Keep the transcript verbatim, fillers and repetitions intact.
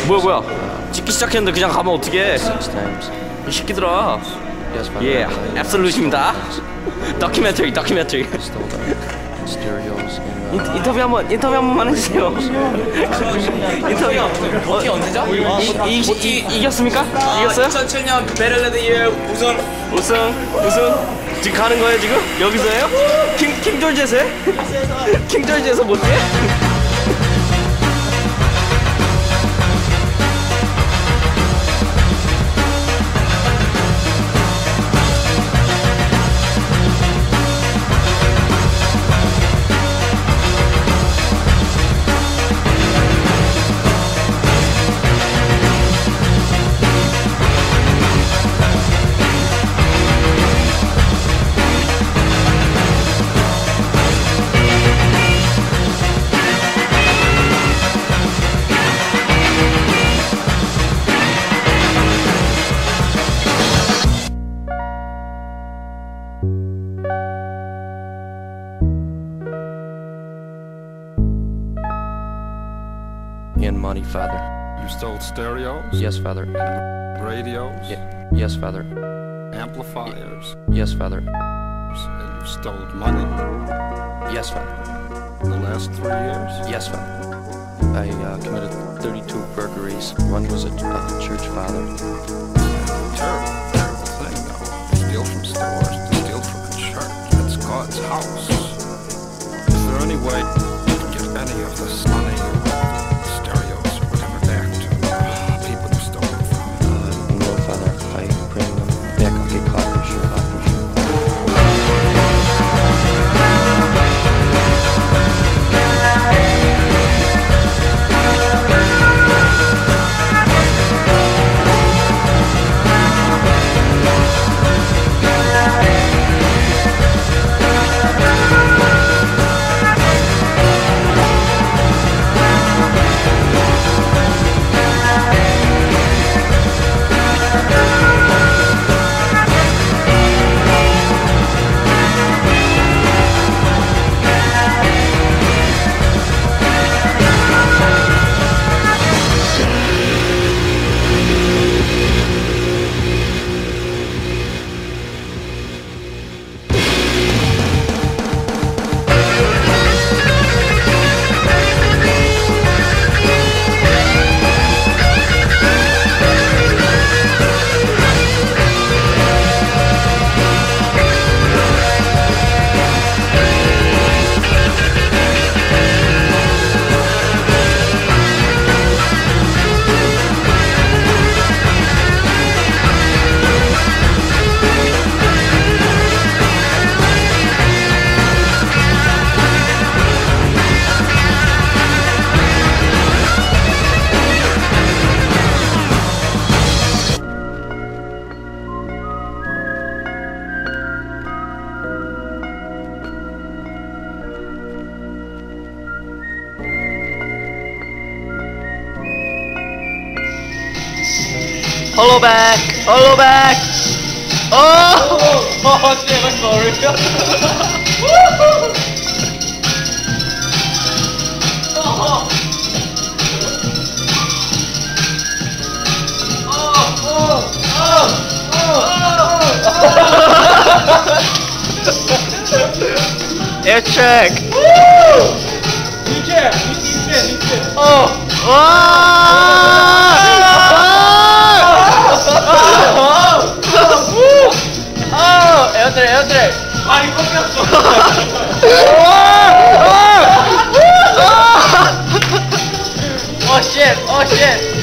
뭐야 뭐야 찍기 시작했는데 그냥 가면 어떡해 이 새끼들아. 예, 앱솔루트입니다. 다큐멘터리 다큐멘터리. 인터뷰 한번 인터뷰 한 번만 해주세요. 인터뷰 어떻게 언제죠? 이, 이, 이, 이겼습니까? 이겼어요? 이천칠 년 베를레드 이에 우승 우승 우승 지금 가는 거예요 지금? 여기서요? 킹 킹조지에서 해? 킹조지에서 못 해? And money, Father. You stole stereos? Yes, Father. Radios? Ye yes, Father. Amplifiers? Yes, Father. And you stole money? Yes, Father. In the last three years? Yes, Father. I uh, committed thirty-two burglaries. One was a uh, church father. Terrible, terrible thing, though. To steal from stores, to steal from a church. That's God's house. Is there any way you can get any of this money? Hollow back! Hollow back! Oh! Oh, shit, I'm sorry. Air check! 이제, 이제, 이제. 어! 와! 어! 에어드래, 에어드래! 많이 꺾였어. 오! 쉣! 오, 쉣!